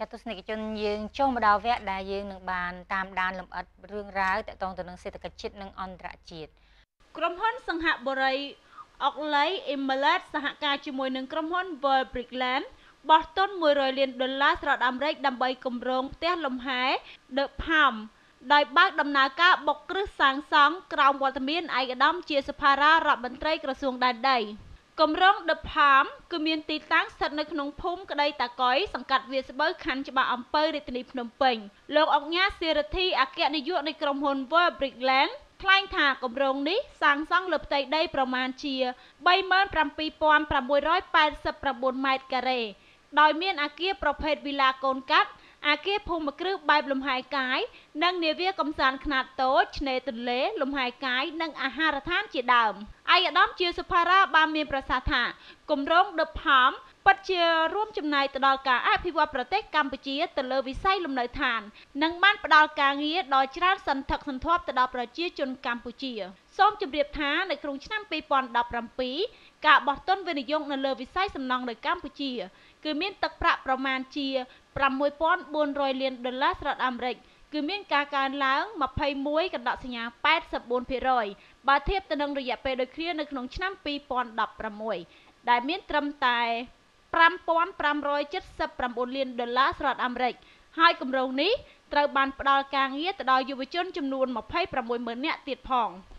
ទស្សនិកជនយើងចូលមកដល់វគ្គដែលយើងនឹងបានតាមដានលម្អិតរឿងរ៉ាវទាក់ទងទៅនឹងសេដ្ឋកិច្ចជាតិនិងអន្តរជាតិក្រុមហ៊ុនសង្ហបុរី Oakley Emirates សហការជាមួយនឹងក្រុមហ៊ុន World Brickland បោះទុន$100 លានសហរដ្ឋអាមេរិកដើម្បីគម្រោងផ្ទះលំហែ The Palm ដោយបើកដំណើរការបុកគ្រឹះសាងសង់ក្រោមវត្តមានឯកឧត្តមជាសភារារដ្ឋមន្ត្រីក្រសួងដែនដីគម្រោង The Palm គឺមានទីតាំងស្ថិតនៅក្នុងភូមិក្តីតាកុយសង្កាត់វាលស្បូវខណ្ឌច្បារអំពៅរាជធានីភ្នំពេញលោកអុកញ៉ាសេរីធីអគ្គនាយកនៃក្រុមហ៊ុន World Brickland ថ្លែងថាគម្រោងនេះសាងសង់លើផ្ទៃដីប្រមាណជា 37,689 ម៉ែត្រការ៉េដោយមានអគារប្រភេទវីឡាកូនកាត់អគារភូមិគ្រឹះបែបលំហែកាយនិងនាវាកំសាន្តខ្នាតតូចឆ្នេរទន្លេលំហែកាយនិងអាហារដ្ឋានជាដើមឯកឧត្តមជាសភារាបានមានប្រសាសន៍ថាគម្រោង The Palm ពិតជារួមចំណែកទៅដល់ការអភិវឌ្ឍប្រទេសកម្ពុជាទៅលើវិស័យលំនៅឋាននិងបានផ្ដល់ការងារដល់ច្រើនសន្ធឹកសន្ធាប់ទៅដល់ប្រជាជនកម្ពុជាសូមជម្រាបថានៅក្នុងឆ្នាំ2017ការបោះទុនវិនិយោគនៅលើវិស័យសំណង់នៅកម្ពុជាគឺមានទឹកប្រាក់ប្រមាណជា$6,400 លានសហរដ្ឋអាមេរិកគឺមានការកើនឡើង21.84%បើធៀបទៅនឹងរយៈពេលដូចគ្នានៅក្នុងឆ្នាំ2016ដែលមានត្រឹមតែ$5,579 លានសហរដ្ឋអាមេរិកហើយគម្រោងនេះត្រូវបានផ្ដល់ការងារទៅដល់យុវជនចំនួន26,000 នាក់ទៀតផង។